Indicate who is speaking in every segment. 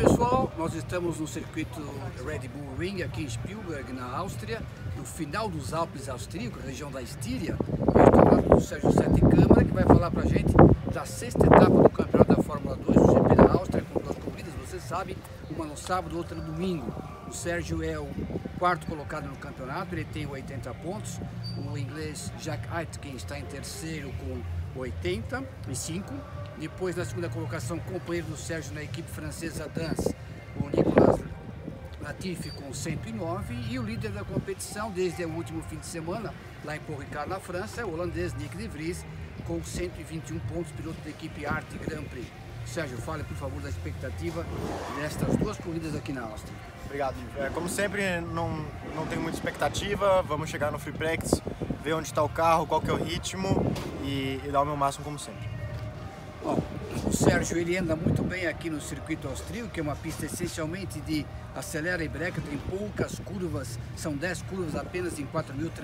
Speaker 1: pessoal, nós estamos no circuito Red Bull Ring aqui em Spielberg, na Áustria, no final dos Alpes austríacos, região da Estíria. Eu estou lá com o Sérgio Sete Câmara, que vai falar para a gente da sexta etapa do Campeonato da Fórmula 2, o GP da Áustria, com duas corridas, você sabe, uma no sábado, outra no domingo. O Sérgio é o quarto colocado no campeonato, ele tem 80 pontos. O inglês Jack Aitken está em terceiro com 85. Depois, na segunda colocação, companheiro do Sérgio na equipe francesa Dance, o Nicolas Latifi com 109. E o líder da competição, desde o último fim de semana, lá em Paul Ricard, na França, é o holandês Nick de Vries, com 121 pontos, piloto da equipe Arte Grand Prix. Sérgio, fale, por favor, da expectativa destas duas corridas aqui na Áustria.
Speaker 2: Obrigado. Como sempre, não tenho muita expectativa. Vamos chegar no Free Practice, ver onde está o carro, qual que é o ritmo e dar o meu máximo como sempre.
Speaker 1: Bom, o Sérgio ele anda muito bem aqui no circuito austríaco, que é uma pista essencialmente de acelera e breca, tem poucas curvas, são 10 curvas apenas em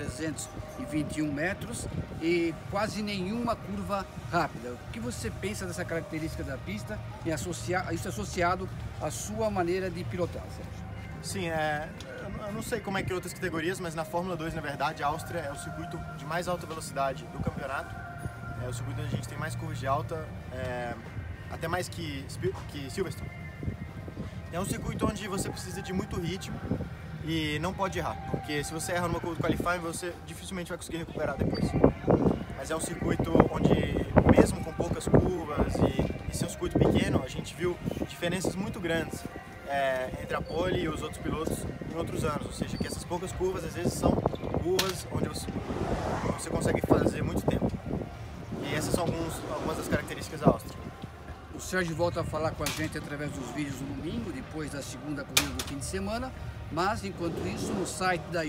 Speaker 1: 4.321 metros e quase nenhuma curva rápida. O que você pensa dessa característica da pista e isso associado à sua maneira de pilotar, Sérgio?
Speaker 2: Sim, eu não sei como é que outras categorias, mas na Fórmula 2, na verdade, a Áustria é o circuito de mais alta velocidade do campeonato. É o circuito onde a gente tem mais curvas de alta, até mais que Silverstone. É um circuito onde você precisa de muito ritmo e não pode errar, porque se você erra numa curva de qualifying, você dificilmente vai conseguir recuperar depois. Mas é um circuito onde, mesmo com poucas curvas e ser um circuito pequeno, a gente viu diferenças muito grandes entre a pole e os outros pilotos em outros anos. Ou seja, que essas poucas curvas, às vezes, são curvas onde você consegue fazer muito tempo. E essas são algumas das características da Áustria.
Speaker 1: O Sérgio volta a falar com a gente através dos vídeos no domingo, depois da segunda corrida do fim de semana. Mas, enquanto isso, no site da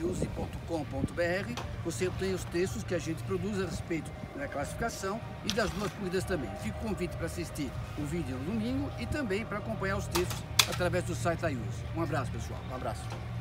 Speaker 1: use.com.br, você tem os textos que a gente produz a respeito da classificação e das duas corridas também. Fica o convite para assistir o vídeo no domingo e também para acompanhar os textos através do site da Use. Um abraço, pessoal.
Speaker 2: Um abraço.